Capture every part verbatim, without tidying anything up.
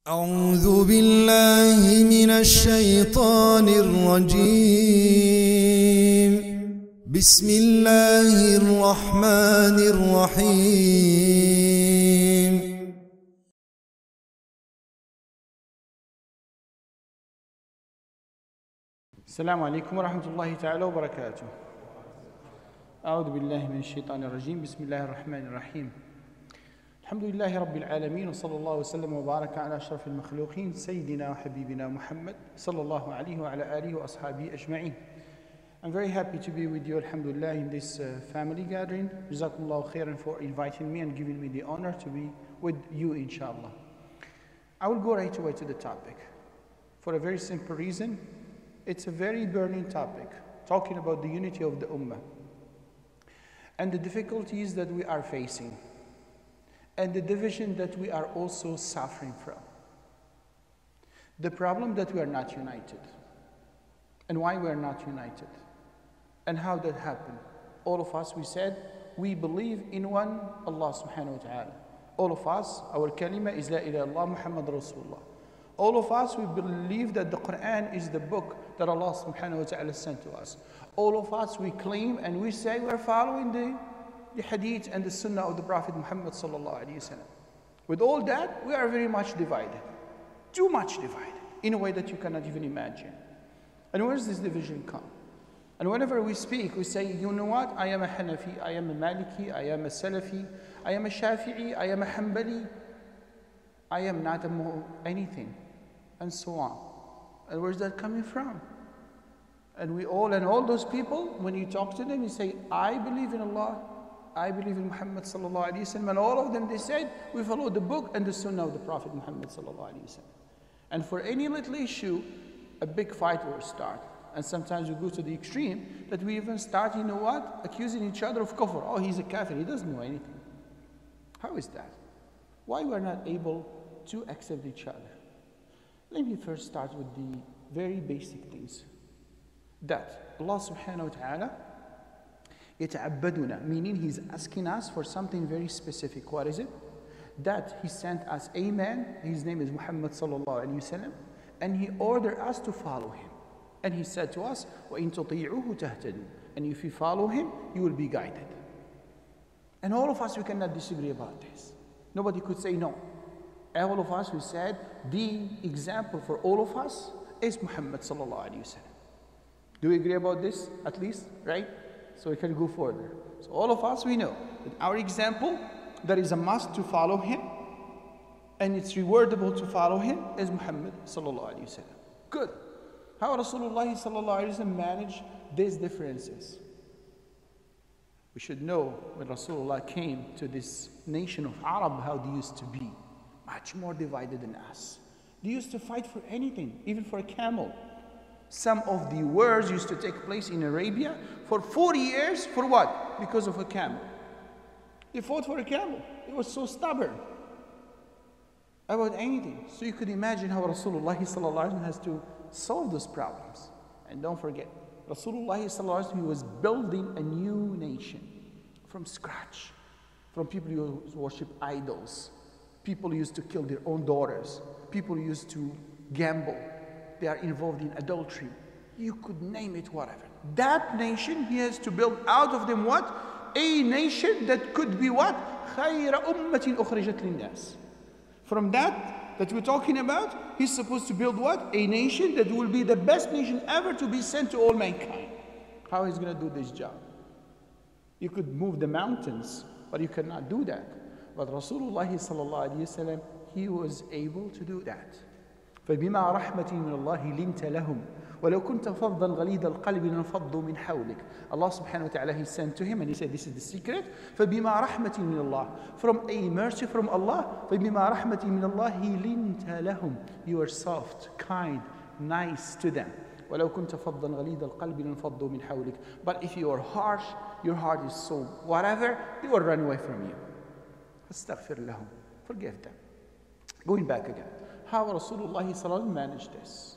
أعوذ بالله من الشيطان الرجيم بسم الله الرحمن الرحيم السلام عليكم ورحمة الله تعالى وبركاته. أعوذ بالله من الشيطان الرجيم بسم الله الرحمن الرحيم. الحمد لله رب العالمين وصلى الله وسلم وبارك على أشرف المخلوقين سيدنا وحبيبنا محمد صلى الله عليه وعلى آله وأصحابه أجمعين. I'm very happy to be with you, alhamdulillah, in this uh, family gathering. Jazakumullahu khairan for inviting me and giving me the honor to be with you, inshallah. I will go right away to the topic for a very simple reason. It's a very burning topic, talking about the unity of the Ummah and the difficulties that we are facing and the division that we are also suffering from. The problem that we are not united and why we are not united and how that happened. All of us, we said, we believe in one Allah subhanahu wa ta'ala. All of us, our kalima is La ilaha illallah Muhammad Rasulullah. All of us, we believe that the Quran is the book that Allah subhanahu wa ta'ala sent to us. All of us, we claim and we say we're following the, the hadith and the sunnah of the Prophet Muhammad sallallahu alayhi wa sallam. With all that, we are very much divided. Too much divided, in a way that you cannot even imagine. And where does this division come? And whenever we speak, we say, you know what? I am a Hanafi, I am a Maliki, I am a Salafi, I am a Shafi'i, I am a Hanbali. I am not a mo anything, and so on. And where's that coming from? And we all, and all those people, when you talk to them, you say, I believe in Allah, I believe in Muhammad sallallahu alayhi wa sallam, and all of them, they said, we follow the book and the sunnah of the Prophet Muhammad sallallahu alayhi wa sallam. And for any little issue, a big fight will start. And sometimes we go to the extreme that we even start, you know what, accusing each other of kufr. Oh, he's a kafir, he doesn't know anything. How is that? Why we are not able to accept each other? Let me first start with the very basic things. That Allah subhanahu wa ta'ala يتعبدنا, meaning He's asking us for something very specific. What is it? That He sent us a man, his name is Muhammad sallallahu alayhi wa sallam, and He ordered us to follow him. And He said to us, وَإِن تُطِيعُوهُ تَهْتَدُوا, and if you follow him, you will be guided. And all of us, we cannot disagree about this. Nobody could say no. All of us, we said, the example for all of us is Muhammad sallallahu alayhi wa sallam. Do we agree about this, at least, right? So we can go further. So all of us, we know that our example, there is a must to follow him, and it's rewardable to follow him, is Muhammad sallallahu alayhi wa sallam. Good. How Rasulullah sallallahu alayhi wa sallam managed these differences? We should know when Rasulullah came to this nation of Arab, how they used to be. Much more divided than us. They used to fight for anything, even for a camel. Some of the wars used to take place in Arabia for forty years. For what? Because of a camel. They fought for a camel. It was so stubborn about anything. So you could imagine how Rasulullah sallallahu alaihi wasallam has to solve those problems. And don't forget, Rasulullah sallallahu alaihi wasallam, he was building a new nation from scratch. From people who worship idols. People used to kill their own daughters. People used to gamble. They are involved in adultery. You could name it, whatever. That nation, he has to build out of them what? A nation that could be what? خَيْرَ أُمَّةٍ أُخْرِجَتْ لِلنَّاسِ. From that, that we're talking about, he's supposed to build what? A nation that will be the best nation ever to be sent to all mankind. How he's going to do this job? You could move the mountains, but you cannot do that. But Rasulullah sallallahu alayhi wa sallam, he was able to do that. فَبِمَا رَحْمَةٍ مِّنَ اللَّهِ لِنْتَ لَهُمْ وَلَوْ كُنْتَ فَضًّا غَلِيظَ الْقَلْبِ لَانفَضُّوا مِنْ حَوْلِكَ. Allah subhanahu wa ta'ala, he sent to him and he said, this is the secret. فَبِمَا رَحْمَةٍ مِّنَ اللَّهِ, from a mercy from Allah. فَبِمَا رَحْمَةٍ مِّنَ اللَّهِ لِنْتَ لَهُمْ, you are soft, kind, nice to them. وَلَوْ كُنْتَ فَضًّا غَلِيظَ الْقَلْبِ لَانفَضُّوا مِنْ حَوْلِكَ. But if you are harsh, your heart is so whatever, they will run away from you. Astaghfir lahum. Forgive them. Going back again. How Rasulullah sallallahu alaihi wasallam managed this?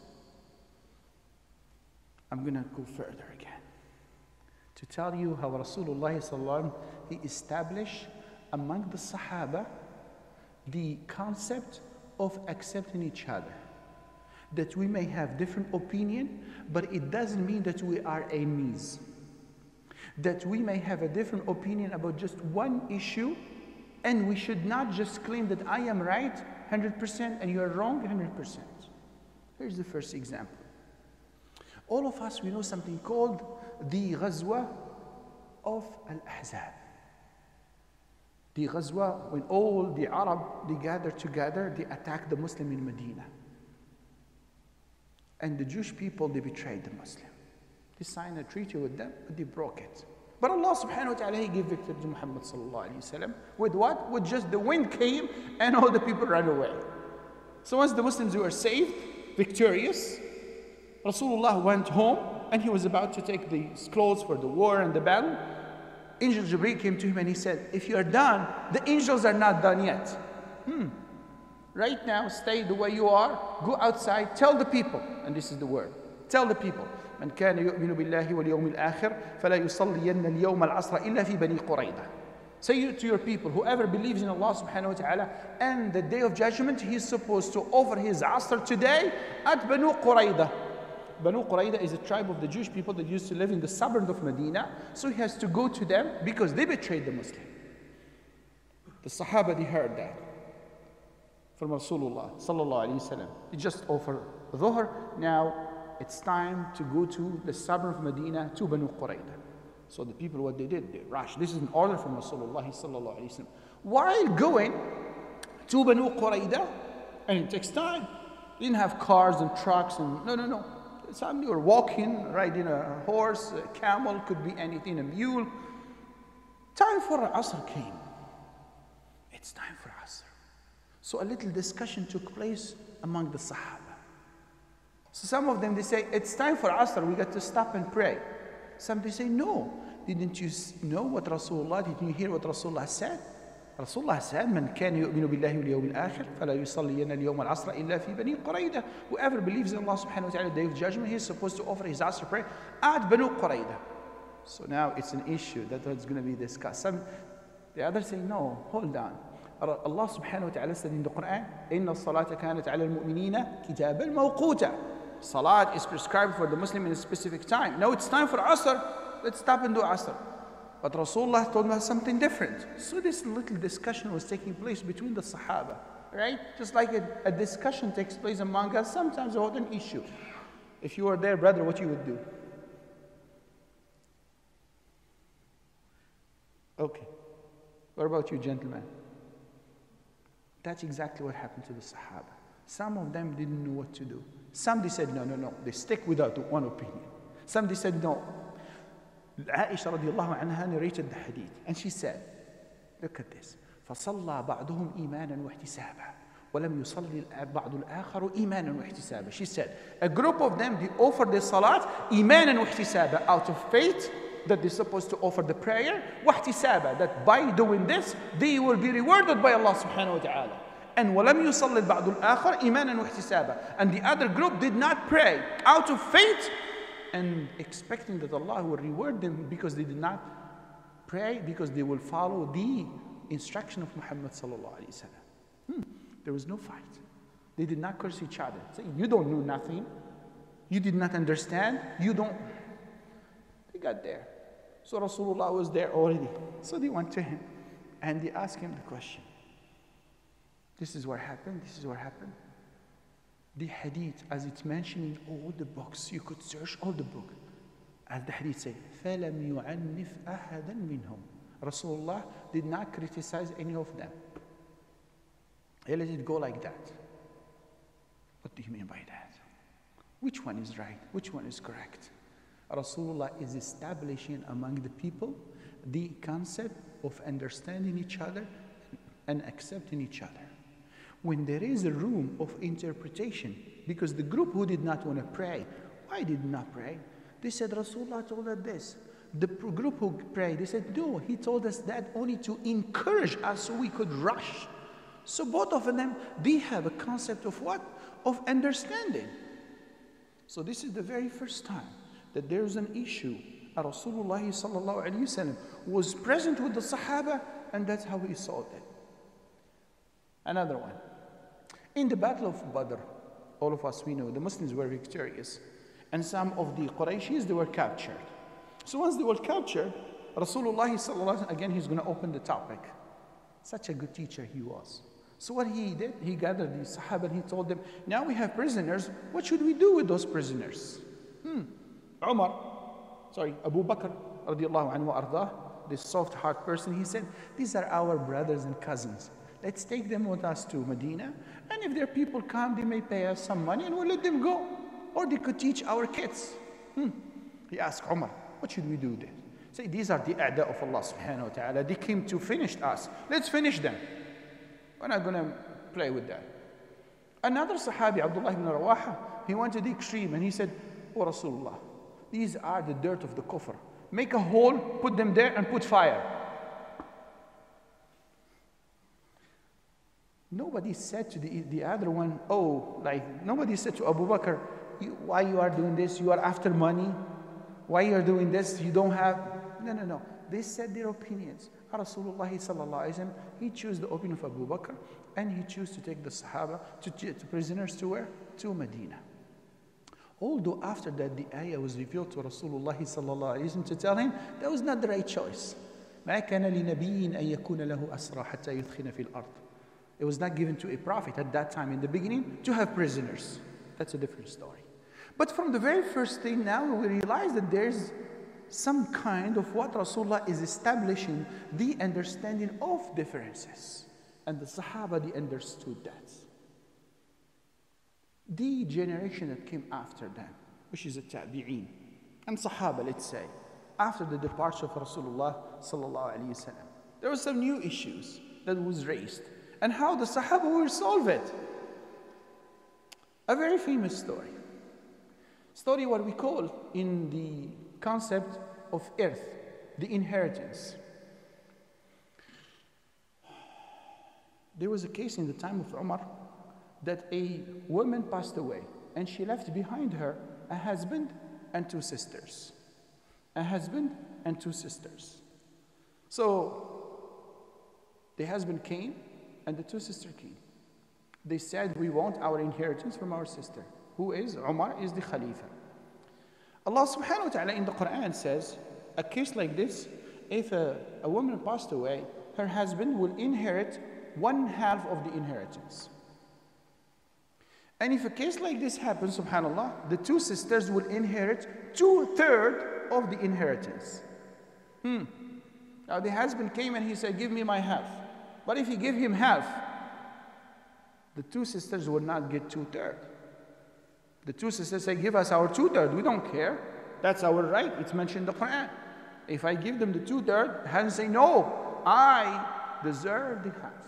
I'm going to go further again. To tell you how Rasulullah sallallahu alaihi wasallam, he established among the Sahaba the concept of accepting each other. That we may have different opinion, but it doesn't mean that we are enemies. That we may have a different opinion about just one issue, and we should not just claim that I am right one hundred percent and you are wrong one hundred percent. Here's the first example. All of us, we know something called the Ghazwa of Al-Ahzab. The Ghazwa, when all the Arab, they gathered together, they attacked the Muslim in Medina. And the Jewish people, they betrayed the Muslim. They signed a treaty with them, but they broke it. But Allah subhanahu wa ta'ala, He gave victory to Muhammad sallallahu alayhi wa sallam. With what? With just the wind came and all the people ran away. So once the Muslims were saved, victorious, Rasulullah went home and he was about to take the clothes for the war and the battle. Angel Jibreel came to him and he said, if you are done, the angels are not done yet. Hmm. Right now, stay the way you are, go outside, tell the people, and this is the word, tell the people, من كان يؤمن بالله واليوم الآخر فلا يصلين اليوم العصر إلا في بني قريظة. Say to your people, whoever believes in Allah subhanahu wa ta'ala and the day of judgment, he is supposed to offer his asr today at Banu Qurayza. Banu Qurayza is a tribe of the Jewish people that used to live in the suburb of Medina, so he has to go to them because they betrayed the Muslim. The Sahaba, they heard that from Rasulullah sallallahu alayhi wa sallam. He just offered Dhuhr. Now it's time to go to the suburb of Medina, to Banu Qurayza. So the people, what they did, they rushed. This is an order from Rasulullah sallallahu alayhi wa sallam. While going to Banu Qurayza, and it takes time, they didn't have cars and trucks and no, no, no. Some you were walking, riding a horse, a camel, could be anything, a mule. Time for Asr came. It's time for Asr. So a little discussion took place among the Sahaba. So some of them, they say, it's time for Asr, we got to stop and pray. Some they say, no. Didn't you know what Rasulullah, didn't you hear what Rasulullah said? Rasulullah said, من كان يؤمن بالله واليوم الآخر فلا يصلين اليوم العصر إلا في بني قريظة. Whoever believes in Allah subhanahu wa ta'ala, the day of judgment, he is supposed to offer his Asr prayer at Banu Qurayza. So now it's an issue that is going to be discussed. Some, the others say, no, hold on. Allah subhanahu wa ta'ala said in the Quran, إن الصلاة كانت على المؤمنين كتابا موقوتا. Salat is prescribed for the Muslim in a specific time. Now it's time for Asr. Let's stop and do Asr. But Rasulullah told us something different. So this little discussion was taking place between the Sahaba, right? Just like a, a discussion takes place among us sometimes about an issue. If you were there, brother, what you would do? Okay. What about you, gentlemen? That's exactly what happened to the Sahaba. Some of them didn't know what to do. Some they said, no, no, no. They stick without one opinion. Some they said, no. Aisha radiallahu anha narrated the hadith. And she said, look at this. فَصَلَّى بَعْضُهُمْ إِيمَانًا وَاحْتِسَابًا وَلَمْ يُصَلِّ الْبَعْضُ الْآخَرُ إِيمَانًا وَاحْتِسَابًا. She said, a group of them, they offered the salat, إِيمَانًا وَاحْتِسَابًا, out of faith that they're supposed to offer the prayer, وَاحْتِسَابًا, that by doing this, they will be rewarded by Allah subhanahu wa ta'ala. And وَلَمْ يُصَلِّ الْبَعْضُ الْآخَرُ إِيمَانًا وَاحْتِسَابًا. And the other group did not pray out of faith and expecting that Allah will reward them because they did not pray, because they will follow the instruction of Muhammad sallallahu alaihi wasallam. Hmm. There was no fight. They did not curse each other. Say, you don't know nothing. You did not understand. You don't. They got there. So Rasulullah was there already. So they went to him and they asked him the question. This is what happened. This is what happened. The hadith, as it's mentioned in all the books, you could search all the book. As the hadith says, فَلَمْ يُعَنِّفْ أَحَدًا مِنْهُمْ. Rasulullah did not criticize any of them. He let it go like that. What do you mean by that? Which one is right? Which one is correct? Rasulullah is establishing among the people the concept of understanding each other and accepting each other. When there is a room of interpretation, because the group who did not want to pray, why did not pray? They said, Rasulullah told us this. The group who prayed, they said, no, he told us that only to encourage us so we could rush. So both of them, they have a concept of what? Of understanding. So this is the very first time that there is an issue. Rasulullah sallallahu alayhi wa sallam was present with the Sahaba, and that's how he solved it. Another one. In the battle of Badr, all of us we know, the Muslims were victorious. And some of the Qurayshis, they were captured. So once they were captured, Rasulullah sallallahu alaihi wasallam, again, he's going to open the topic. Such a good teacher he was. So what he did, he gathered the Sahaba and he told them, now we have prisoners, what should we do with those prisoners? Hmm. Umar, sorry, Abu Bakr, radiallahu anhu ardah, this soft heart person, he said, these are our brothers and cousins. Let's take them with us to Medina, and if their people come, they may pay us some money and we'll let them go. Or they could teach our kids. Hmm. He asked Umar, what should we do then? Say, these are the a'da of Allah subhanahu wa ta'ala. They came to finish us. Let's finish them. We're not going to play with that. Another Sahabi, Abdullah ibn Rawaha, he went to the extreme and he said, oh Rasulullah, these are the dirt of the kufr. Make a hole, put them there and put fire. Nobody said to the, the other one, oh, like, nobody said to Abu Bakr, you, why you are doing this? You are after money. Why you are doing this? You don't have, no, no, no. They said their opinions. Rasulullah sallallahu alaihi wasallam, he chose the opinion of Abu Bakr and he chose to take the Sahaba, to, to prisoners to where? To Medina. Although after that the ayah was revealed to Rasulullah sallallahu alaihi wasallam to tell him that was not the right choice. ما كان لنبي أن يكون له أسرى حتى يثخن في الأرض. It was not given to a prophet at that time in the beginning to have prisoners. That's a different story. But from the very first thing now we realize that there's some kind of what Rasulullah is establishing, the understanding of differences. And the Sahaba, they understood that. The generation that came after them, which is the Tabi'een, and Sahaba, let's say, after the departure of Rasulullah sallallahu alaihi wasallam, there were some new issues that was raised. And how the Sahaba will solve it. A very famous story. Story what we call in the concept of earth, the inheritance. There was a case in the time of Umar that a woman passed away and she left behind her a husband and two sisters. A husband and two sisters. So the husband came and the two sisters came. They said, we want our inheritance from our sister. Who is? Umar is the Khalifa. Allah subhanahu wa ta'ala in the Quran says, a case like this, if a, a woman passed away, her husband will inherit one half of the inheritance. And if a case like this happens, subhanAllah, the two sisters will inherit two-thirds of the inheritance. Hmm. Now the husband came and he said, give me my half. But if you give him half, the two sisters will not get two-thirds. The two sisters say, give us our two-thirds. We don't care. That's our right. It's mentioned in the Quran. If I give them the two-thirds, the husband say, no, I deserve the half.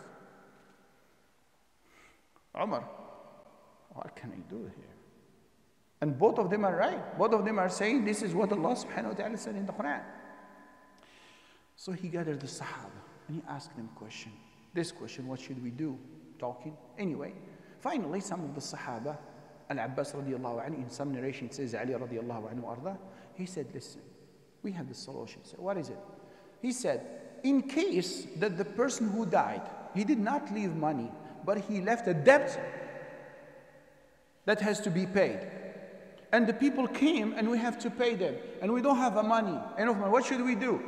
Umar, what can I do here? And both of them are right. Both of them are saying this is what Allah subhanahu wa ta'ala said in the Quran. So he gathered the Sahaba and he asked them a question. This question, what should we do? Talking. Anyway, finally some of the Sahaba, Al-Abbas radiallahu anhu, in some narration it says Ali radiallahu anhu arda, he said, listen, we have the solution. So what is it? He said, in case that the person who died, he did not leave money, but he left a debt that has to be paid. And the people came and we have to pay them. And we don't have a money, enough money. What should we do?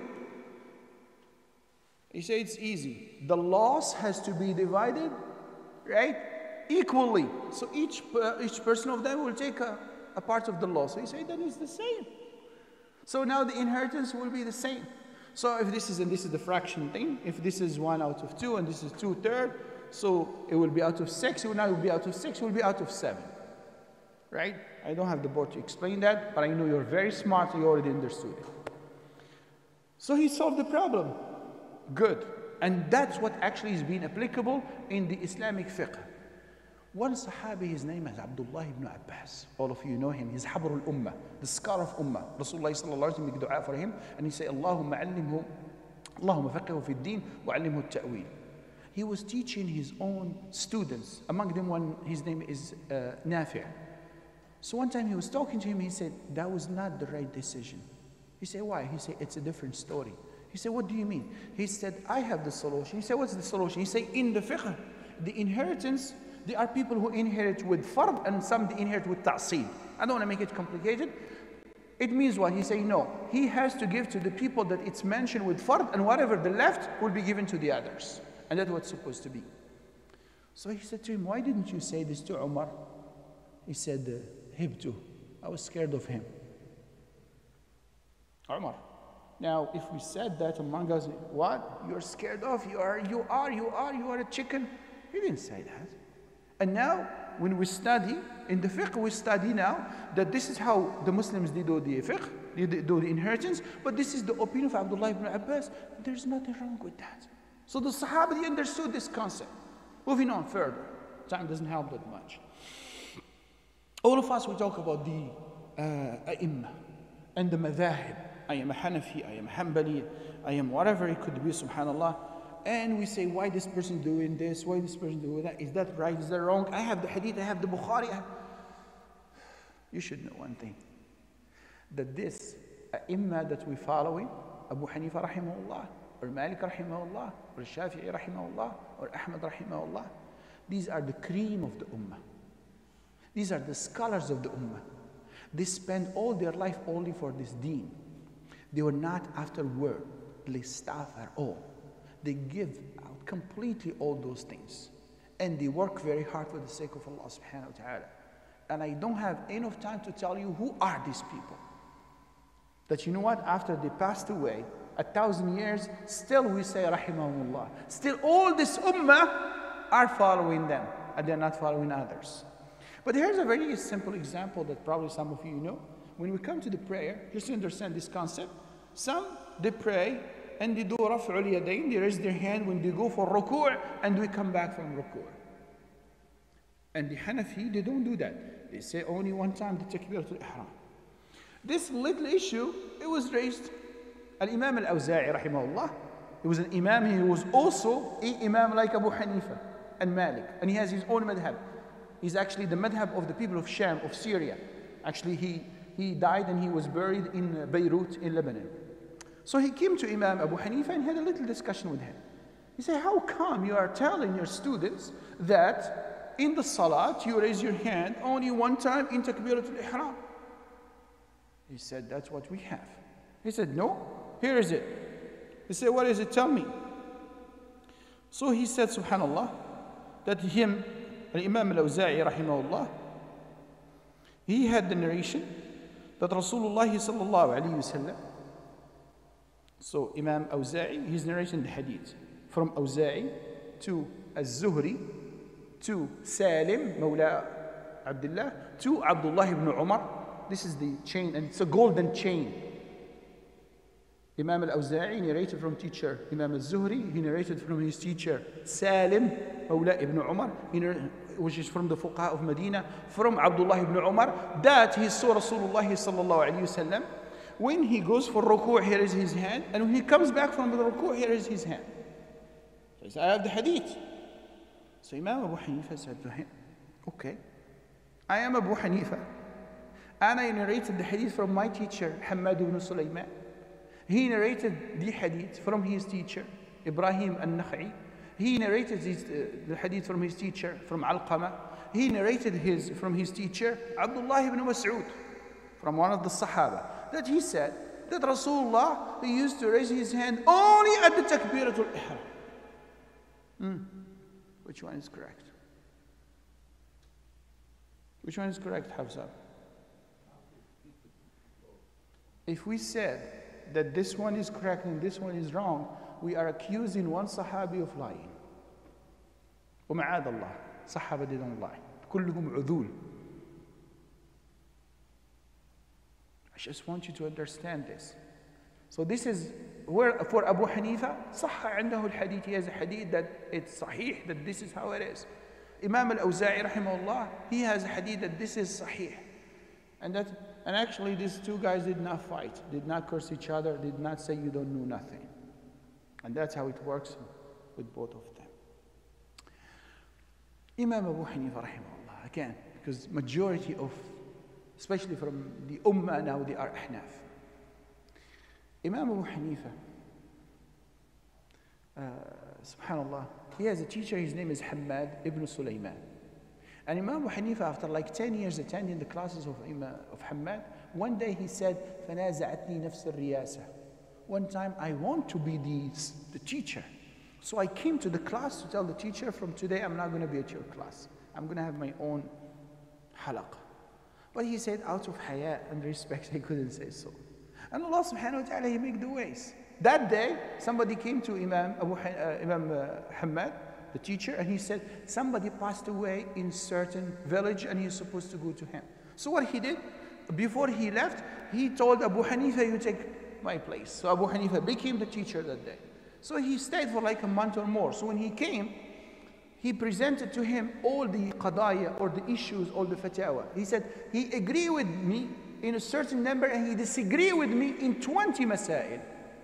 He said it's easy. The loss has to be divided, right? Equally. So each, uh, each person of them will take a, a part of the loss. So he said then it's the same. So now the inheritance will be the same. So if this is, and this is the fraction thing, if this is one out of two and this is two thirds, so it will be out of six, it will not be out of six, it will be out of seven. Right? I don't have the board to explain that, but I know you're very smart, you already understood it. So he solved the problem. Good. And that's what actually is being applicable in the Islamic fiqh. One Sahabi, his name is Abdullah ibn Abbas. All of you know him. He's Habr al-Ummah, the scholar of Ummah. Rasulullah sallallahu alayhi wa sallam make dua for him, and he say, Allahumma allimhu, Allahumma faqihu fi ad-din, wa allimhu at-ta'wil. He was teaching his own students. Among them, one, his name is uh, Nafi'. So one time he was talking to him, he said, that was not the right decision. He said, why? He said, it's a different story. He said, what do you mean? He said, I have the solution. He said, what's the solution? He said, in the fiqh, the inheritance, There are people who inherit with fard and some they inherit with ta'seeb. I don't want to make it complicated. It means what? He say no. He has to give to the people that it's mentioned with fard, and whatever the left will be given to the others. And that's what's supposed to be. So he said to him, why didn't you say this to Umar? He said, Hibtu. I was scared of him. Umar. Now, if we said that among us, what? You're scared of? You are, you are, you are, you are a chicken. He didn't say that. And now, when we study, in the fiqh we study now that this is how the Muslims they do the fiqh, they do the inheritance, but this is the opinion of Abdullah ibn Abbas. There's nothing wrong with that. So the Sahaba, they understood this concept. Moving on further. Time doesn't help that much. All of us, we talk about the uh, A'immah and the Madhahib. I am a Hanafi, I am a Hanbali, I am whatever it could be, subhanAllah. And we say, why this person doing this? Why this person doing that? Is that right? Is that wrong? I have the Hadith, I have the Bukhari. I have... You should know one thing. That this A'immah that we following, Abu Hanifa rahimahullah, or Malik rahimahullah, or Shafi'i rahimahullah, or Ahmad rahimahullah, these are the cream of the Ummah. These are the scholars of the Ummah. They spend all their life only for this deen. They were not after worldly stuff at all. They give out completely all those things. And they work very hard for the sake of Allah subhanahu wa ta'ala. And I don't have enough time to tell you who are these people. That you know what, after they passed away, a thousand years, still we say rahimahumullah. Still all this ummah are following them, and they're not following others. But here's a very simple example that probably some of you know. When we come to the prayer, just to understand this concept, some, they pray, and they do raf'ul yadayn, they raise their hand when they go for ruku', and we come back from ruku'. And the Hanafi, they don't do that. They say only one time the takbiratul ihram. This little issue, it was raised. Al-Imam al-Awza'i rahimahullah, he was an imam, he was also an imam like Abu Hanifa and Malik, and he has his own madhab. He's actually the madhab of the people of Sham, of Syria. Actually, he, he died and he was buried in Beirut, in Lebanon. So he came to Imam Abu Hanifa and had a little discussion with him. He said, how come you are telling your students that in the salat you raise your hand only one time in takbiratul ihram? He said, that's what we have. He said, no, here is it. He said, what is it? Tell me. So he said, subhanallah, that him, Imam al-Awza'i rahimahullah, he had the narration that Rasulullah sallallahu alayhi wa sallam. So Imam Awza'i, he's narrating the hadith from Awza'i to Az-Zuhri to Salim, Mawla Abdullah, to Abdullah ibn Umar. This is the chain, and it's a golden chain. Imam al-Awza'i narrated from teacher Imam al-Zuhri, he narrated from his teacher Salim, Mawla ibn Umar, which is from the Fuqaha of Medina, from Abdullah ibn Umar, that he saw Rasulullah sallallahu alayhi wa sallam. When he goes for ruku', here is his hand, and when he comes back from the ruku', here is his hand. So he said, I have the hadith. So Imam Abu Hanifa said to him, okay, I am Abu Hanifa, and I narrated the hadith from my teacher, Hamad ibn Sulaiman. He narrated the hadith from his teacher, Ibrahim al-Nakha'i. He narrated his, uh, the hadith from his teacher, from Alqama. He narrated his from his teacher, Abdullah ibn Mas'ud, from one of the Sahaba, that he said that Rasulullah, he used to raise his hand only at the takbiratul ihram. Mm. Which one is correct? Which one is correct, Hafsa? If we said that this one is correct and this one is wrong, we are accusing one Sahabi of lying. ومعاذ الله, Sahaba they don't lie. كلهم عذول. I just want you to understand this. So this is where for Abu Hanifa, صح عنده الحديث, he has a hadith that it's sahih, that this is how it is. Imam al-Awza'i rahimahullah, he has a hadith that this is sahih. And that, and actually these two guys did not fight, did not curse each other, did not say you don't know nothing. And that's how it works with both of them. Imam Abu Hanifa rahimahullah, again, because majority of, especially from the Ummah now, they are Ahnaf. Imam Abu Hanifa, uh, subhanallah, he has a teacher, his name is Hamad ibn Sulaiman. And Imam Abu Hanifa, after like ten years attending the classes of Imam of Hammad, one day he said, فَنَازَعَتْنِي نَفْسَ الرِّيَاسَةِ. One time, I want to be the, the teacher. So I came to the class to tell the teacher, from today I'm not going to be at your class. I'm going to have my own halaqah. But he said, out of haya and respect, he couldn't say so. And Allah subhanahu wa ta'ala, He make the ways. That day, somebody came to Imam Abu Han uh, Imam uh, Hammad, the teacher, and he said, somebody passed away in certain village and he's supposed to go to him. So what he did, before he left, he told Abu Hanifa, you take my place. So Abu Hanifa became the teacher that day. So he stayed for like a month or more. So when he came, he presented to him all the qadaya, or the issues, all the fatwa. He said, he agreed with me in a certain number and he disagreed with me in twenty masail.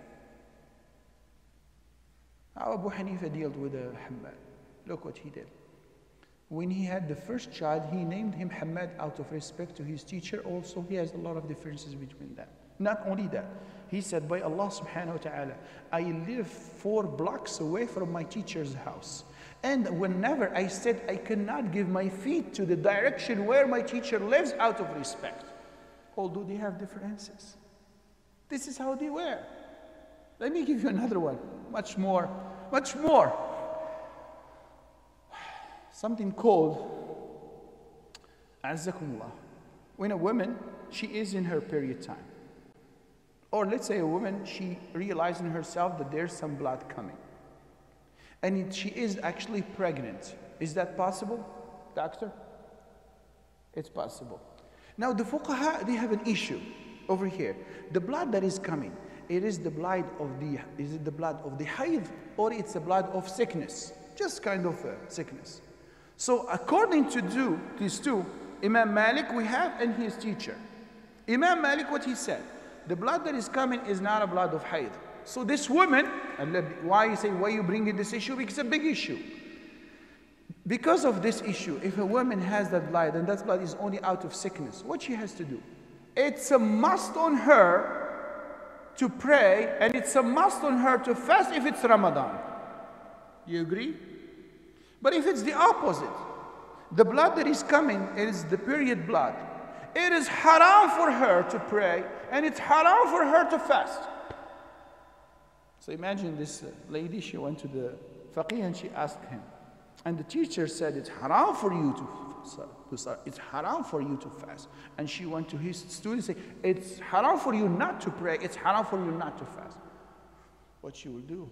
How Abu Hanifa dealt with uh, Hammad? Look what he did. When he had the first child, he named him Hammad out of respect to his teacher. Also, he has a lot of differences between them. Not only that, he said, by Allah subhanahu wa ta'ala, I live four blocks away from my teacher's house. And whenever I said I cannot give my feet to the direction where my teacher lives out of respect, although they have differences. This is how they were. Let me give you another one, much more, much more. Something called Azzakumullah. When a woman, she is in her period time. Or let's say a woman, she realizes in herself that there's some blood coming. And it, she is actually pregnant. Is that possible, doctor? It's possible. Now the fuqaha, they have an issue over here. The blood that is coming, it is the blood of the, is it the blood of the hayd, or it's the blood of sickness? Just kind of uh, sickness. So according to do, these two, Imam Malik we have and his teacher. Imam Malik, what he said, the blood that is coming is not a blood of hayd. So this woman, and why you say, why you bring in this issue? Because it's a big issue. Because of this issue, if a woman has that blood and that blood is only out of sickness, what she has to do? It's a must on her to pray, and it's a must on her to fast if it's Ramadan. You agree? But if it's the opposite, the blood that is coming is the period blood. It is haram for her to pray, and it's haram for her to fast. So imagine this lady, she went to the faqih and she asked him. And the teacher said, it's haram for you to, to it's haram for you to fast. And she went to his students and said, it's haram for you not to pray, it's haram for you not to fast. What she will do?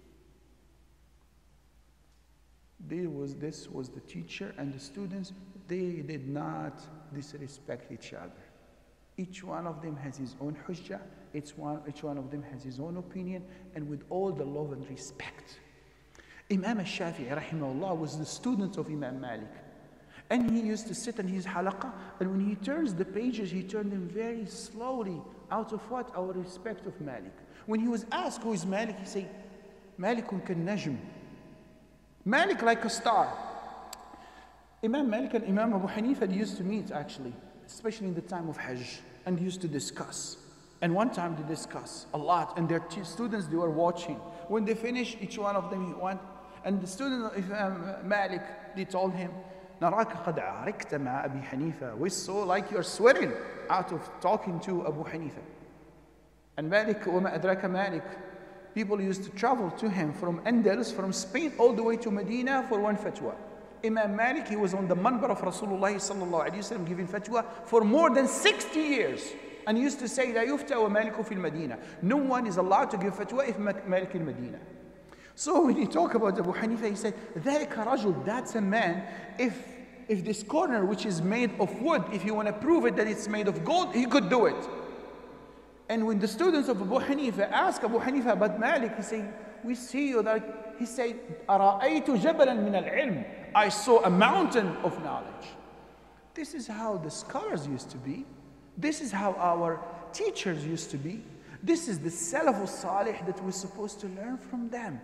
There was, this was the teacher and the students, they did not disrespect each other. Each one of them has his own hujjah, each one, each one of them has his own opinion, and with all the love and respect. Imam al-Shafi'i rahimahullah was the student of Imam Malik. And he used to sit in his halaqah, and when he turns the pages, he turned them very slowly, out of what? Our respect of Malik. When he was asked who is Malik, he said, Malikun kan najm. Malik like a star. Imam Malik and Imam Abu Hanifa used to meet actually, especially in the time of Hajj, and used to discuss. And one time they discussed a lot, and their students, they were watching. When they finished, each one of them he went, and the student of Imam Malik, they told him, نراك قد عركت مع أبي حنيفة. We saw like you're sweating out of talking to Abu Hanifa. And Malik, وما أدراك Malik, people used to travel to him from Andalus, from Spain, all the way to Medina for one fatwa. Imam Malik, he was on the manbar of Rasulullah sallallahu alayhi wa sallam giving fatwa for more than sixty years. And he used to say, لا يفتى ومالك في المدينة. No one is allowed to give fatwa if Malik in Medina. So when he talk about Abu Hanifa, he said, ذلك رجل, that's a man, if, if this corner which is made of wood, if you want to prove it that it's made of gold, he could do it. And when the students of Abu Hanifa ask Abu Hanifa about Malik, he said, we see you that, he said, أرأيت جبلا من العلم. I saw a mountain of knowledge. This is how the scholars used to be. This is how our teachers used to be. This is the Salafus Salih that we're supposed to learn from them.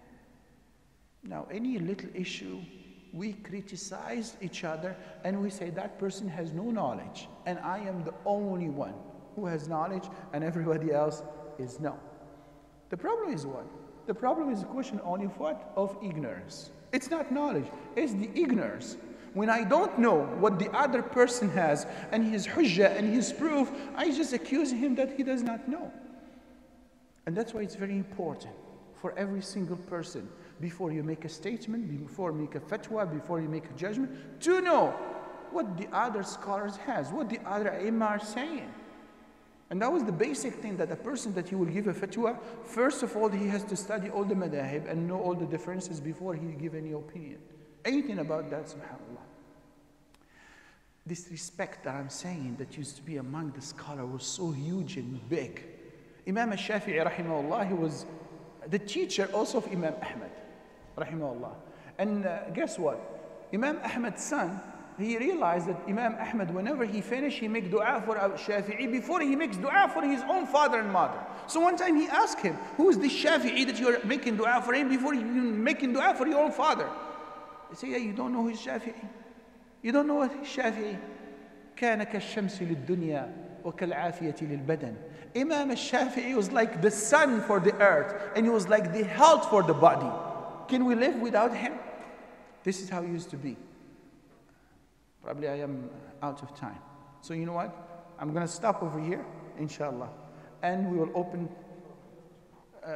Now, any little issue, we criticize each other and we say that person has no knowledge and I am the only one who has knowledge and everybody else is no. The problem is what? The problem is a question only of what? Of ignorance. It's not knowledge, it's the ignorance. When I don't know what the other person has and his hujjah and his proof, I just accuse him that he does not know. And that's why it's very important for every single person, before you make a statement, before you make a fatwa, before you make a judgment, to know what the other scholars has, what the other Ummah are saying. And that was the basic thing, that a person that he will give a fatwa, first of all, he has to study all the madahib and know all the differences before he give any opinion. Anything about that, subhanAllah. This respect that I'm saying that used to be among the scholars was so huge and big. Imam al-Shafi'i, rahimahullah, he was the teacher also of Imam Ahmad, rahimahullah. And uh, guess what? Imam Ahmad's son, he realized that Imam Ahmad, whenever he finished, he make dua for Shafi'i before he makes dua for his own father and mother. So one time he asked him, who is this Shafi'i that you're making dua for him before you're making dua for your own father? He said, yeah, you don't know who is Shafi'i? You don't know what is Shafi'i? كان كالشمس للدنيا وكالعافية للبدن. Imam al-Shafi'i was like the sun for the earth, and he was like the health for the body. Can we live without him? This is how he used to be. Probably I am out of time. So you know what? I'm going to stop over here, inshallah. And we will open uh,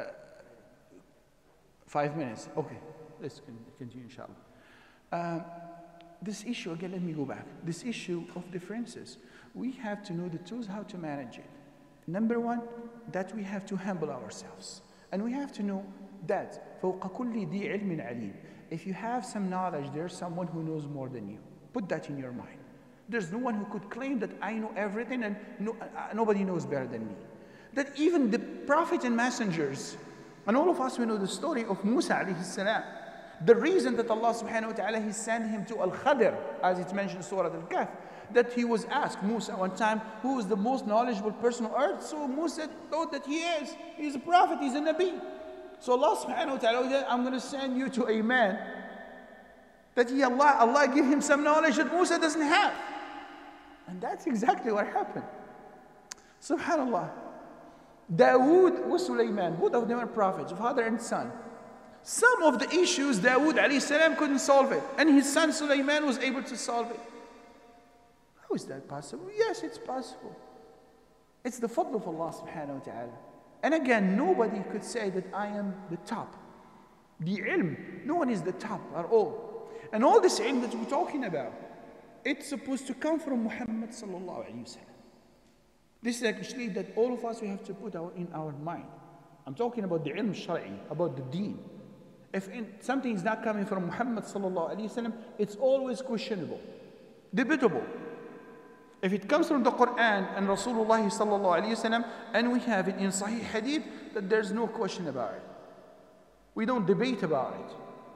five minutes. Okay, let's continue, inshallah. Uh, this issue, again, let me go back. This issue of differences, we have to know the tools how to manage it. Number one, that we have to humble ourselves. And we have to know that فوق كل ذي علم عليم. If you have some knowledge, there's someone who knows more than you. Put that in your mind. There's no one who could claim that I know everything and no, uh, nobody knows better than me. That even the prophets and messengers, and all of us, we know the story of Musa alayhi salam. The reason that Allah subhanahu wa ta'ala, he sent him to Al-Khadir, as it's mentioned in Surah Al-Kahf, that he was asked, Musa, one time, who is the most knowledgeable person on earth? So Musa thought that he is. He's a prophet, he's a Nabi. So Allah subhanahu wa ta'ala said, I'm going to send you to a man that he, Allah, Allah give him some knowledge that Musa doesn't have. And that's exactly what happened. Subhanallah. Dawood was Sulaiman, both of them are prophets, father and son. Some of the issues Dawood alayhi salam couldn't solve it, and his son Sulaiman was able to solve it. How is that possible? Yes, it's possible. It's the fadl of Allah subhanahu wa ta'ala. And again, nobody could say that I am the top. The ilm, no one is the top at all. And all this ilm that we're talking about, it's supposed to come from Muhammad sallallahu alayhi wa sallam. This is actually that all of us, we have to put our, in our mind. I'm talking about the ilm shari, about the deen. If in, something is not coming from Muhammad sallallahu alayhi wa sallam, it's always questionable, debatable. If it comes from the Quran and Rasulullah sallallahu alayhi wa sallam, and we have it in Sahih Hadith, that there's no question about it. We don't debate about it.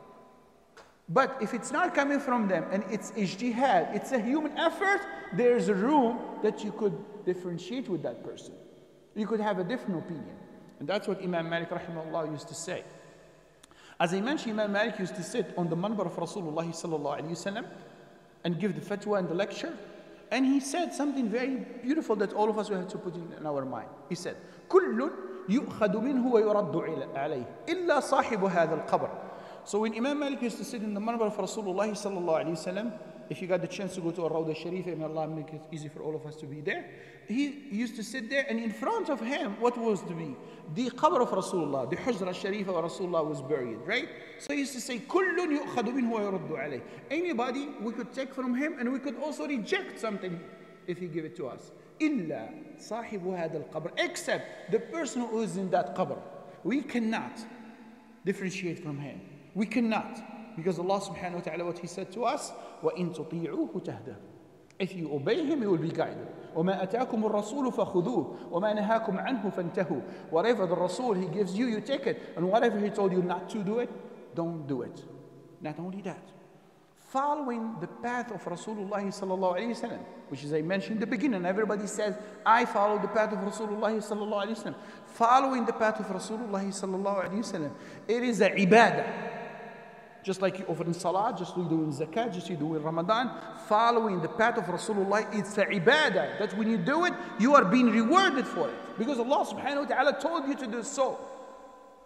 But if it's not coming from them and it's ijtihad, it's a human effort, there's a room that you could differentiate with that person. You could have a different opinion. And that's what Imam Malik rahimahullah used to say. As I mentioned, Imam Malik used to sit on the manbar of Rasulullah sallallahu alayhi wa sallam and give the fatwa and the lecture. And he said something very beautiful that all of us will have to put in, in our mind. He said, كُلٌّ يُؤْخَذُ مِنْهُ وَيُرَدُّ عَلَيْهِ إِلَّا صَاحِبُ هَذَا الْقَبْرِ. So when Imam Malik used to sit in the manbar of Rasulullah sallallahu alayhi wa sallam, if you got the chance to go to Al-Rawda Sharifah, may Allah make it easy for all of us to be there, he used to sit there, and in front of him, what was to be? The qabr of Rasulullah, the Hujra Sharifah where Rasulullah was buried, right? So he used to say, كُلٌّ يُؤْخَذُ مِنْهُ وَيُرَدُّ عَلَيْهِ. Anybody, we could take from him, and we could also reject something if he give it to us. إِلَّا صَاحِبُ هَذَا الْقَبْرِ. Except the person who is in that qabr. We cannot differentiate from him. We cannot. Because Allah subhanahu wa ta'ala, what He said to us, وَإِن تُطِيعُوهُ تَهْدَى. If you obey Him, you will be guided. وَمَا أَتَاكُمُ الرَّسُولُ فَخُذُوهُ وَمَا نَهَاكُمْ عَنْهُ فَانْتَهُوا. Whatever the Rasul, He gives you, you take it. And whatever He told you not to do it, don't do it. Not only that, following the path of Rasulullah sallallahu alayhi wa sallam, which is I mentioned in the beginning, everybody says, I follow the path of Rasulullah sallallahu alayhi wa sallam. Following the path of Rasulullah sallallahu alayhi wa sallam, it is a ibadah. Just like you offer in salah, just like you do in zakat, just like you do in Ramadan, following the path of Rasulullah, it's a ibadah. That when you do it, you are being rewarded for it. Because Allah subhanahu wa ta'ala told you to do so.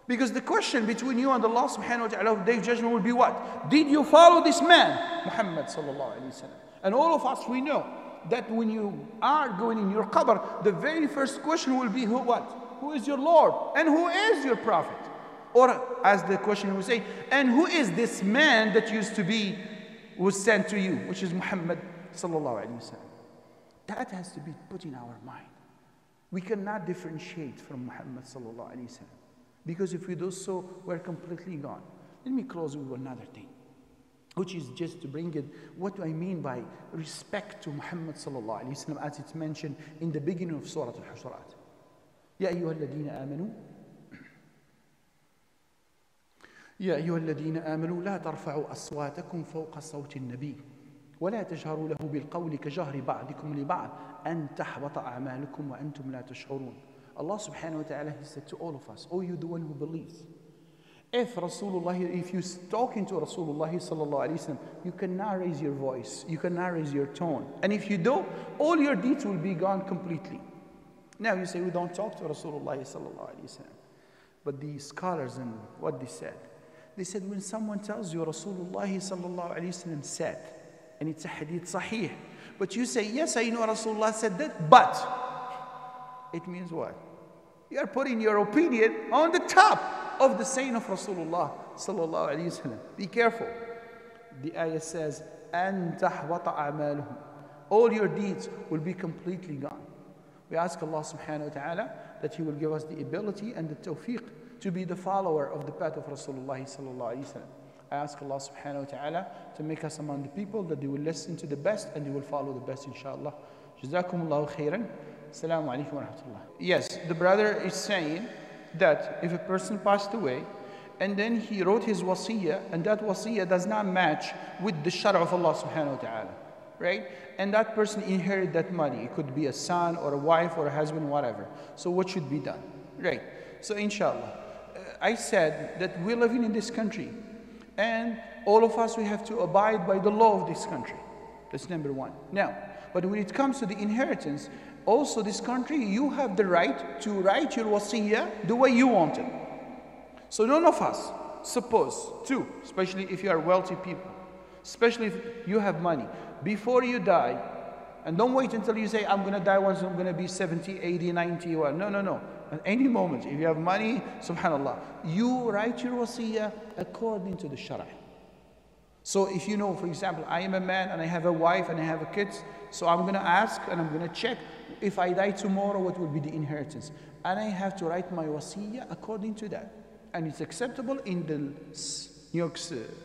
Because the question between you and Allah subhanahu wa ta'ala of the day of judgment will be what? Did you follow this man, Muhammad sallallahu alayhi wa sallam? And all of us, we know that when you are going in your qabr, the very first question will be, who what? Who is your Lord? And who is your Prophet? Or as the question will say, and who is this man that used to be, was sent to you, which is Muhammad sallallahu alayhi wa sallam? That has to be put in our mind. We cannot differentiate from Muhammad sallallahu alayhi wa sallam. Because if we do so, we're completely gone. Let me close with another thing, which is just to bring it, what do I mean by respect to Muhammad sallallahu alayhi wa sallam, as it's mentioned in the beginning of Surah Al-Hujurat. Ya ayyuha alladhina amanu, Ya ayyuha alladhina amanu, la tarfa'u aswatakum fawqa sawti an-nabi, wa la tajharu lahu bil qawli ka jahri ba'dikum li ba'd, an tahbata a'malukum wa antum la tash'urun. Allah subhanahu wa ta'ala, He said to all of us, oh, you the one who believes. If Rasulullah, if you're talking to Rasulullah sallallahu alayhi wa sallam, you cannot raise your voice, you cannot raise your tone. And if you do, all your deeds will be gone completely. Now you say, we don't talk to Rasulullah sallallahu alayhi wa sallam. But the scholars, and what they said, they said when someone tells you Rasulullah sallallahu alayhi wa sallam said, and it's a hadith sahih, but you say, yes, I know Rasulullah said that, but it means what? You are putting your opinion on the top of the saying of Rasulullah sallallahu alayhi wa sallam. Be careful. The ayah says, أَن تَحْبَطَ أَعْمَالُهُمْ. All your deeds will be completely gone. We ask Allah subhanahu wa ta'ala that He will give us the ability and the tawfiq to be the follower of the path of Rasulullah sallallahu alayhi wa sallam. I ask Allah subhanahu wa ta'ala to make us among the people that they will listen to the best and they will follow the best, inshallah. Jazakumullahu khairan. Assalamu alaikum wa rahmatullah. Yes, the brother is saying that if a person passed away and then he wrote his wasiyah and that wasiyah does not match with the shara of Allah subhanahu wa ta'ala, right? And that person inherited that money. It could be a son or a wife or a husband, whatever. So what should be done? Right. So inshallah, uh, I said that we're living in this country and all of us, we have to abide by the law of this country. That's number one. Now, but when it comes to the inheritance, also this country, you have the right to write your wasiyah the way you want it. So none of us supposed to, especially if you are wealthy people, especially if you have money, before you die, and don't wait until you say, I'm going to die once I'm going to be seventy, eighty, ninety, or no, no, no. At any moment, if you have money, subhanallah, you write your wasiyah according to the shara. So if you know, for example, I am a man and I have a wife and I have a kids, so I'm going to ask and I'm going to check if I die tomorrow, what will be the inheritance? And I have to write my wasiyah according to that. And it's acceptable in the New York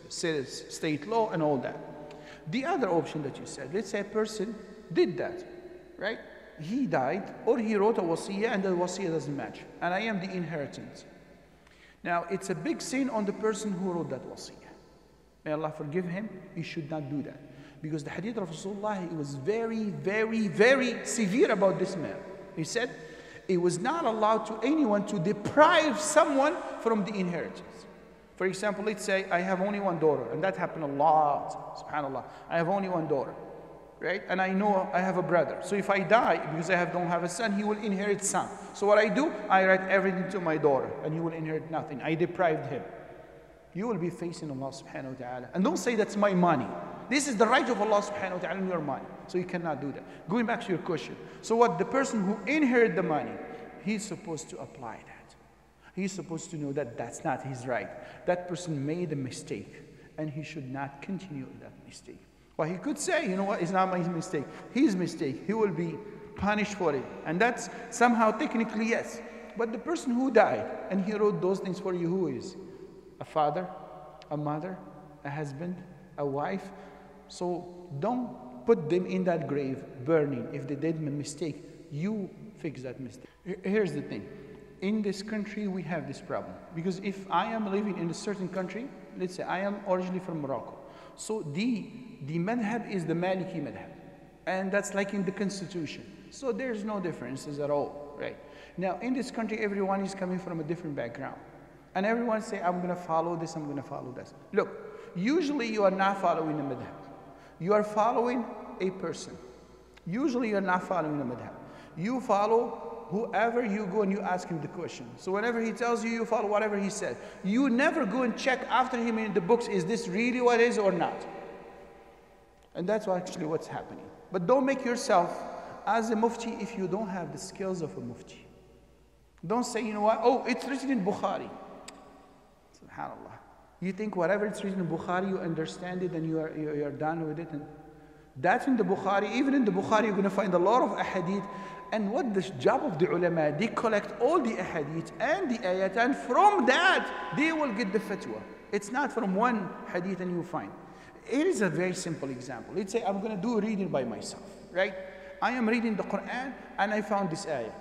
state law and all that. The other option that you said, let's say a person did that, right? He died or he wrote a wasiyah and the wasiyah doesn't match. And I am the inheritance. Now, it's a big sin on the person who wrote that wasiyah. May Allah forgive him. He should not do that. Because the hadith of Rasulullah, he was very, very, very severe about this man. He said, it was not allowed to anyone to deprive someone from the inheritance. For example, let's say I have only one daughter, and that happened a lot, subhanAllah. I have only one daughter, right? And I know I have a brother. So if I die, because I have, don't have a son, he will inherit some. So what I do, I write everything to my daughter, and he will inherit nothing. I deprived him. You will be facing Allah subhanahu wa ta'ala. And don't say that's my money. This is the right of Allah subhanahu wa ta'ala in your money. So you cannot do that. Going back to your question. So what the person who inherited the money, he's supposed to apply that. He's supposed to know that that's not his right. That person made a mistake. And he should not continue that mistake. Well, he could say, you know what, it's not my mistake. His mistake. He will be punished for it. And that's somehow technically yes. But the person who died and he wrote those things for you, who is? A father, a mother, a husband, a wife. So don't put them in that grave burning. If they did a mistake, you fix that mistake. Here's the thing. In this country, we have this problem. Because if I am living in a certain country, let's say I am originally from Morocco. So the, the madhab is the Maliki madhab. And that's like in the constitution. So there's no differences at all, right? Now, in this country, everyone is coming from a different background. And everyone say, I'm going to follow this, I'm going to follow this. Look, usually you are not following a madhab. You are following a person. Usually you are not following a madhab. You follow whoever you go and you ask him the question. So whenever he tells you, you follow whatever he said. You never go and check after him in the books, is this really what it is or not? And that's actually what's happening. But don't make yourself as a mufti if you don't have the skills of a mufti. Don't say, you know what, oh, it's written in Bukhari. SubhanAllah. You think whatever it's written in Bukhari, you understand it and you are, you are done with it. And that's in the Bukhari. Even in the Bukhari, you're going to find a lot of ahadith. And what the job of the ulama, they collect all the ahadith and the ayat, and from that, they will get the fatwa. It's not from one hadith and you find. Here is a very simple example. Let's say I'm going to do reading by myself, right? I am reading the Quran and I found this ayah.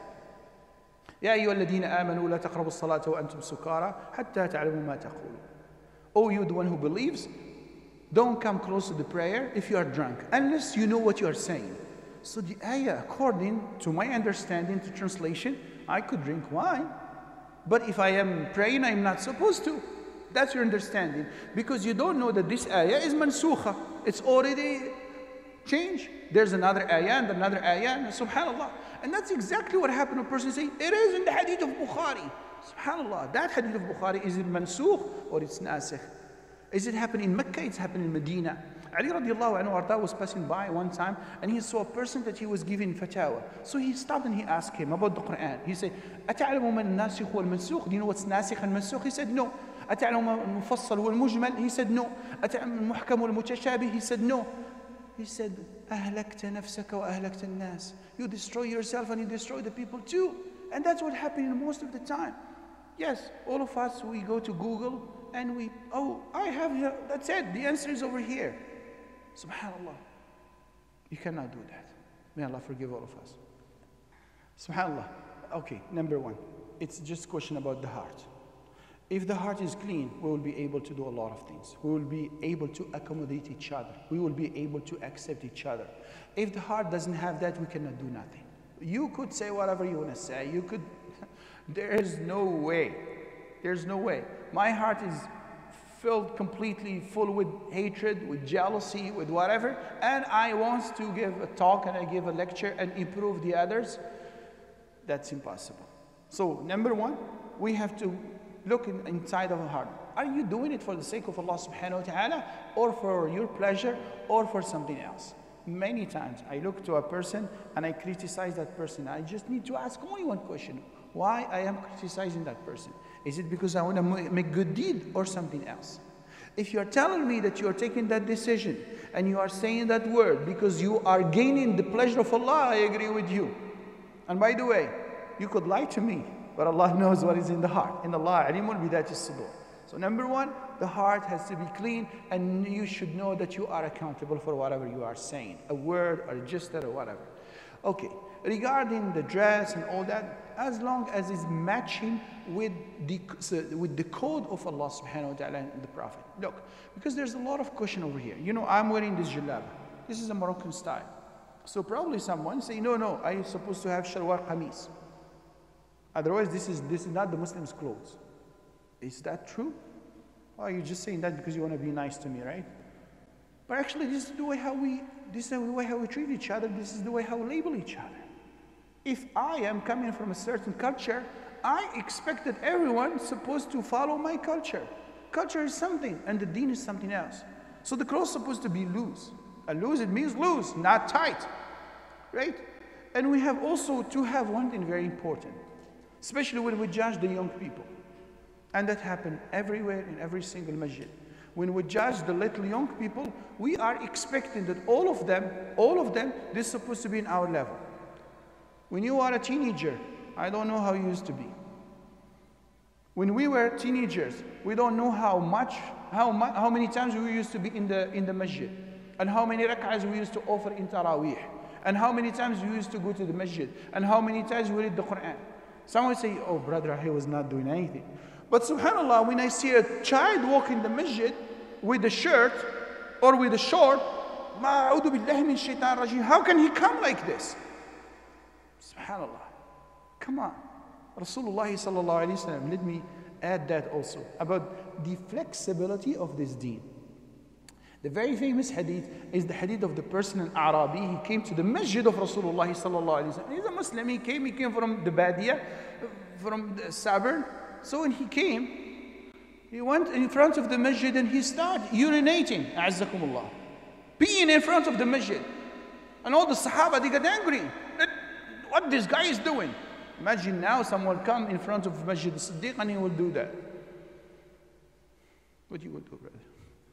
يا أيها الذين آمنوا لا تقربوا الصلاة وأنتم سكارى حتى تعلموا ما تقولون. Oh, you the one who believes, don't come close to the prayer if you are drunk, unless you know what you are saying. So the ayah, according to my understanding, to translation, I could drink wine. But if I am praying, I'm not supposed to. That's your understanding. Because you don't know that this ayah is mansukha. It's already changed. There's another ayah and another ayah, and subhanAllah. And that's exactly what happened to a person saying, it is in the hadith of Bukhari. SubhanAllah, that hadith of Bukhari, is it mansukh or it's nasikh? Is it happening in Mecca? It's happening in Medina. Ali radiallahu anhu Arda was passing by one time and he saw a person that he was giving fatwa. So he stopped and he asked him about the Quran. He said, أَتَعْلَمُ مَنْ النَّاسِخُ وَالْمَنْسُخ? Do you know what's nasikh and mansukh? He said, no. أَتَعْلَمُ الْمُفَصَّل وَالْمُجْمَل? He said, no. أَتَعْلَمُ الْمُحْكَمُ وَالْمُتَشَابِه? He said, no. He said, أَهْلَكْتَ نَفْسَكَ وَأَهْلَكْتَ النَّاسِ. You destroy yourself and you destroy the people too. And that's what happened most of the time. Yes, all of us, we go to Google and we, oh, I have here, that's it, the answer is over here. SubhanAllah. You cannot do that. May Allah forgive all of us. SubhanAllah. Okay, number one, it's just a question about the heart. If the heart is clean, we will be able to do a lot of things. We will be able to accommodate each other. We will be able to accept each other. If the heart doesn't have that, we cannot do nothing. You could say whatever you want to say. You could, there is no way. There's no way. My heart is filled completely full with hatred, with jealousy, with whatever, and I want to give a talk and I give a lecture and improve the others. That's impossible. So number one, we have to look in, inside of our heart. Are you doing it for the sake of Allah subhanahu wa ta'ala, or for your pleasure, or for something else? Many times I look to a person and I criticize that person. I just need to ask only one question. Why I am criticizing that person? Is it because I want to make good deed or something else? If you're telling me that you're taking that decision and you are saying that word because you are gaining the pleasure of Allah, I agree with you. And by the way, you could lie to me, but Allah knows what is in the heart. In Allah, alimun bi dhati as-sudur. So number one, the heart has to be clean, and you should know that you are accountable for whatever you are saying, a word or a gesture or whatever. Okay, regarding the dress and all that, as long as it's matching with the, with the code of Allah subhanahu wa ta'ala and the Prophet. Look, because there's a lot of question over here. You know, I'm wearing this jalab. This is a Moroccan style. So probably someone say, no, no, I'm supposed to have shalwar qamis. Otherwise, this is, this is not the Muslim's clothes. Is that true? Or are you just saying that because you want to be nice to me, right? But actually, this is the way how we, this is the way how we treat each other. This is the way how we label each other. If I am coming from a certain culture, I expect that everyone's supposed to follow my culture. Culture is something, and the deen is something else. So the clothes are supposed to be loose. And loose, it means loose, not tight, right? And we have also to have one thing very important, especially when we judge the young people. And that happened everywhere in every single masjid. When we judge the little young people, we are expecting that all of them, all of them, they're supposed to be in our level. When you are a teenager, I don't know how you used to be. When we were teenagers, we don't know how much, how, mu how many times we used to be in the, in the masjid, and how many rak'ahs we used to offer in Taraweeh, and how many times we used to go to the masjid, and how many times we read the Quran. Someone say, oh brother, he was not doing anything. But subhanAllah, when I see a child walk in the masjid with a shirt or with a short, how can he come like this? SubhanAllah. Come on. Rasulullah sallallahu alayhi wa sallam, let me add that also, about the flexibility of this deen. The very famous hadith is the hadith of the person in Arabi. He came to the masjid of Rasulullah sallallahu alaihi wasallam. He's a Muslim. He came. He came from the Badiyah, from the suburb. So when he came, he went in front of the masjid and he started urinating. A'azzakumullah, peeing in front of the masjid, and all the Sahaba, they got angry. What this guy is doing? Imagine now someone come in front of Masjid As-Siddiq and he will do that. What you would do, brother?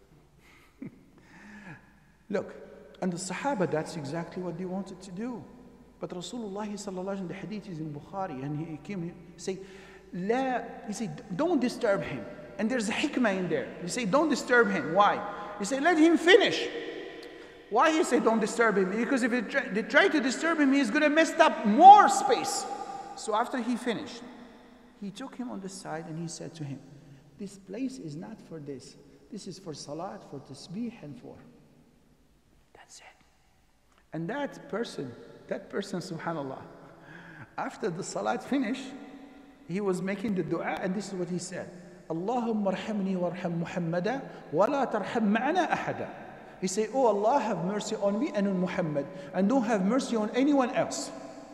Look, and the Sahaba, that's exactly what they wanted to do. But Rasulullah sallallahu alaihi wasallam, the hadith is in Bukhari, and he came, he say, La, he said, don't disturb him. And there's a hikmah in there. He say, don't disturb him. Why? He say, let him finish. Why he say, don't disturb him? Because if they try, they try to disturb him, he's going to mess up more space. So after he finished, he took him on the side and he said to him, this place is not for this. This is for salat, for tasbih, and for. That's it. And that person, that person, subhanallah, after the salat finished, he was making the dua, and this is what he said. Allahumma arhamni warham Muhammada wa la tarham ma'ana ahada. He said, oh Allah, have mercy on me and on Muhammad, and don't have mercy on anyone else.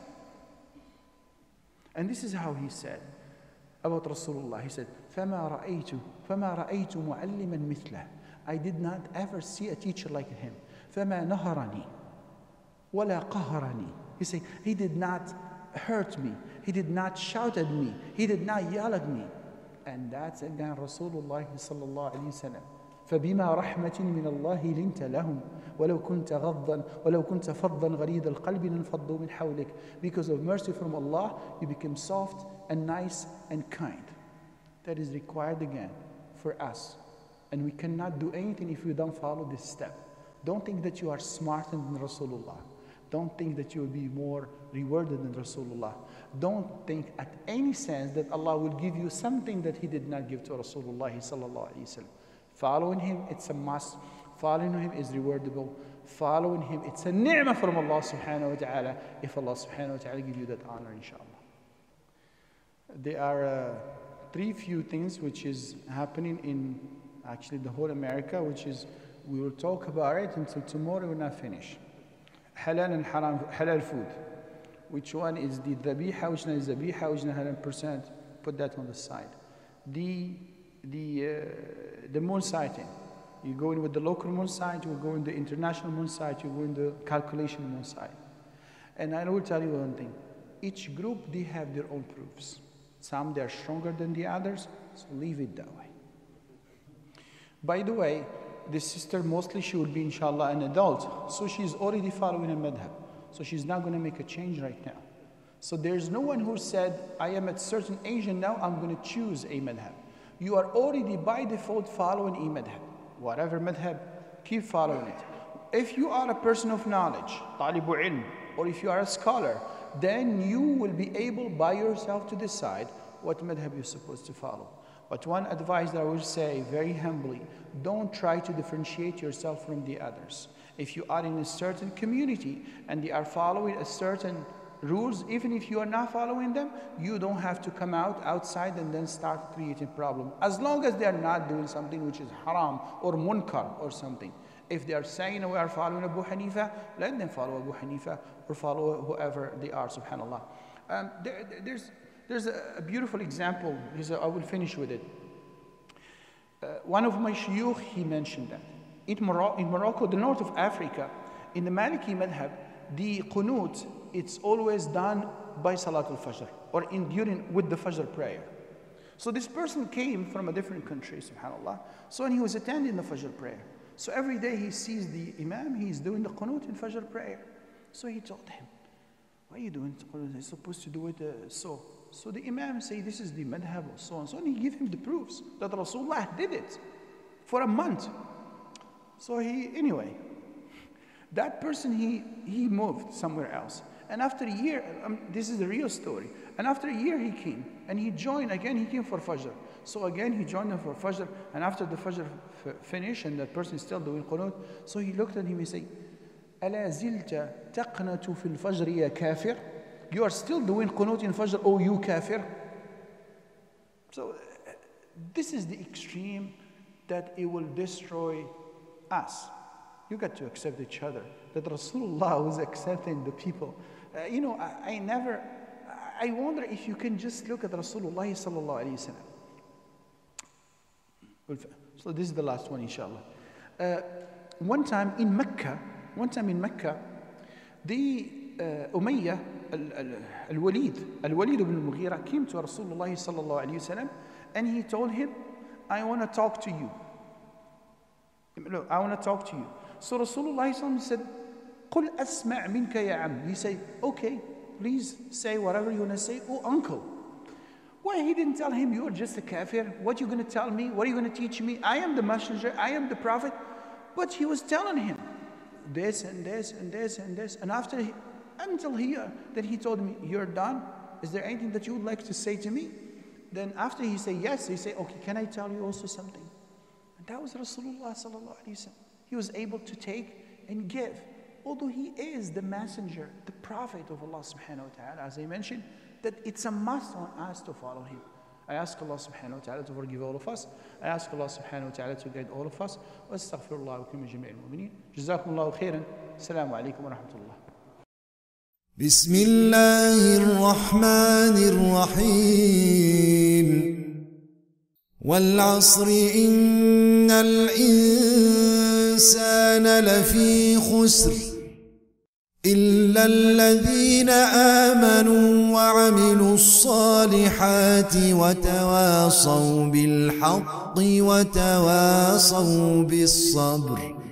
And this is how he said about Rasulullah. He said, فَمَا رَأَيْتُ فَمَا رَأَيْتُ مُعَلِّمًا مِثْلَهُ. I did not ever see a teacher like him. فَمَا نَهَرَنِي وَلَا قَهَرَنِي. He said, he did not hurt me. He did not shout at me. He did not yell at me. And that's again Rasulullah sallallahu alayhi wa sallam. فبما رحمة من الله لنت لهم ولو كنت غضا ولو كنت فظا غليظ القلب لانفضوا من حولك. Because of mercy from Allah, you become soft and nice and kind. That is required again for us. And we cannot do anything if we don't follow this step. Don't think that you are smarter than Rasulullah. Don't think that you will be more rewarded than Rasulullah. Don't think at any sense that Allah will give you something that He did not give to Rasulullah sallallahu alaihi wasallam. Following him, it's a must. Following him is rewardable. Following him, it's a ni'mah from Allah subhanahu wa ta'ala, if Allah subhanahu wa ta'ala give you that honor, inshallah. There are uh, three few things which is happening in actually the whole America, which is, we will talk about it until tomorrow we're not finished. Halal and haram, halal food. Which one is the dhabiha, which one is dhabiha, which one is one hundred percent? Put that on the side. The the uh, the moon sighting. You go in with the local moon sight, you go in the international moon sight, you go in the calculation moon sight. And I will tell you one thing. Each group, they have their own proofs. Some, they are stronger than the others, so leave it that way. By the way, this sister, mostly she will be, inshallah, an adult. So she's already following a madhab. So she's not going to make a change right now. So there's no one who said, I am at certain age and now I'm going to choose a madhab. You are already by default following a madhab. Whatever madhab, keep following it. If you are a person of knowledge, talibu ilm, or if you are a scholar, then you will be able by yourself to decide what madhab you're supposed to follow. But one advice that I will say very humbly, don't try to differentiate yourself from the others. If you are in a certain community and they are following a certain rules, even if you are not following them, you don't have to come out outside and then start creating problem. As long as they are not doing something which is haram or munkar or something. If they are saying we are following Abu Hanifa, let them follow Abu Hanifa or follow whoever they are, subhanallah. Um, there, there's there's a, a beautiful example. I will finish with it. Uh, one of my shuyukh, he mentioned that. In, Mor in Morocco, the north of Africa, in the Maliki madhab, the qunut, it's always done by Salatul Fajr, or in during with the Fajr prayer. So this person came from a different country, subhanAllah. So when he was attending the Fajr prayer, so every day he sees the Imam, he's doing the qunut in Fajr prayer. So he told him, why are you doing qunut? You're supposed to do it uh, so. So the Imam say, this is the madhab, or so and so. And he gave him the proofs that Rasulullah did it for a month. So he, anyway, that person, he, he moved somewhere else. And after a year, um, this is the real story. And after a year he came, and he joined again, he came for Fajr. So again he joined them for Fajr, and after the Fajr finished, and that person is still doing qunut, so he looked at him and said, أَلَا زِلْتَ تَقْنَتُ فِي الْفَجْرِ يَا كَافِرْ. You are still doing qunut in Fajr, oh you kafir. So uh, this is the extreme that it will destroy us. You got to accept each other. That Rasulullah was accepting the people. Uh, you know, I, I never, I wonder if you can just look at Rasulullah sallallahu alayhi wa sallam. So this is the last one, inshallah. Uh, one time in Mecca, one time in Mecca, the uh, Ummah, Al-Walid, Al-Walid ibn Mughira came to Rasulullah sallallahu alayhi wa sallam, and he told him, I want to talk to you. Look, I want to talk to you. So Rasulullah said, قُلْ أَسْمَعْ مِنْكَ يَا عَمْ. He said, okay, please say whatever you want to say. Oh, uncle. Why he didn't tell him, you're just a kafir. What are you going to tell me? What are you going to teach me? I am the messenger. I am the prophet. But he was telling him this and this and this and this. And after, he, until here, then he told me, you're done? Is there anything that you would like to say to me? Then after he said yes, he said, okay, can I tell you also something? And that was Rasulullah sallallahu alaihi wasallam. He was able to take and give. Although he is the messenger, the prophet of Allah subhanahu wa ta'ala, as I mentioned, that it's a must on us to follow him. I ask Allah subhanahu wa ta'ala to forgive all of us. I ask Allah subhanahu wa ta'ala to guide all of us. Wa astaghfirullah wa kulli jami'il mu'minin. Jazakumullahu khairan. Assalamu alaikum wa rahmatullah. بسم الله الرحمن الرحيم والعصر إن الإنسان لفي خسر إلا الذين آمنوا وعملوا الصالحات وتواصوا بالحق وتواصوا بالصبر